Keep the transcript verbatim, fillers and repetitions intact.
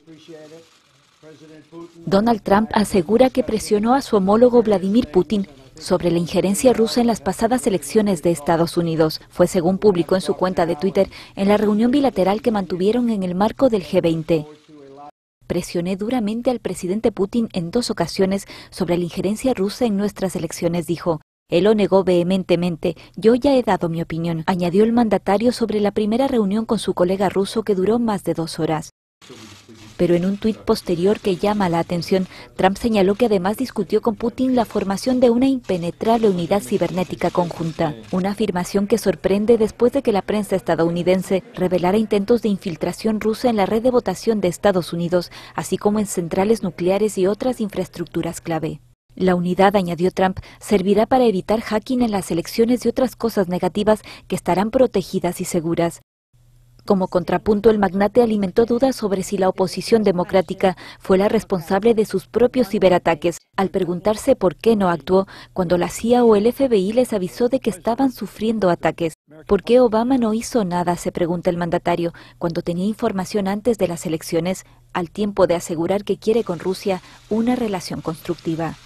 Donald Trump asegura que presionó a su homólogo Vladimir Putin sobre la injerencia rusa en las pasadas elecciones de Estados Unidos. Fue según publicó en su cuenta de Twitter en la reunión bilateral que mantuvieron en el marco del G veinte. Presioné duramente al presidente Putin en dos ocasiones sobre la injerencia rusa en nuestras elecciones, dijo. Él lo negó vehementemente. Yo ya he dado mi opinión, añadió el mandatario sobre la primera reunión con su colega ruso que duró más de dos horas. Pero en un tuit posterior que llama la atención, Trump señaló que además discutió con Putin la formación de una impenetrable unidad cibernética conjunta, una afirmación que sorprende después de que la prensa estadounidense revelara intentos de infiltración rusa en la red de votación de Estados Unidos, así como en centrales nucleares y otras infraestructuras clave. La unidad, añadió Trump, servirá para evitar hacking en las elecciones y otras cosas negativas que estarán protegidas y seguras. Como contrapunto, el magnate alimentó dudas sobre si la oposición democrática fue la responsable de sus propios ciberataques, al preguntarse por qué no actuó cuando la C I A o el F B I les avisó de que estaban sufriendo ataques. ¿Por qué Obama no hizo nada?, se pregunta el mandatario, cuando tenía información antes de las elecciones, al tiempo de asegurar que quiere con Rusia una relación constructiva.